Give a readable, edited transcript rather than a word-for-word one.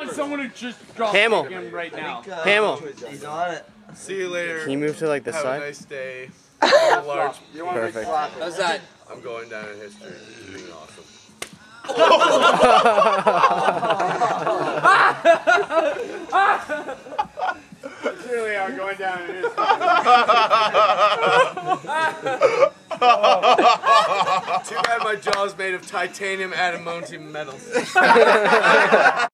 want someone who just dropped Hamill. him right now. Hamill. He's on it. See you later. Can you move to like the Have side? a nice day. Have a large. Perfect. How's that? I'm going down in history. It's being awesome. Really are going down in history. Too bad my jaw's made of titanium adamantium metals.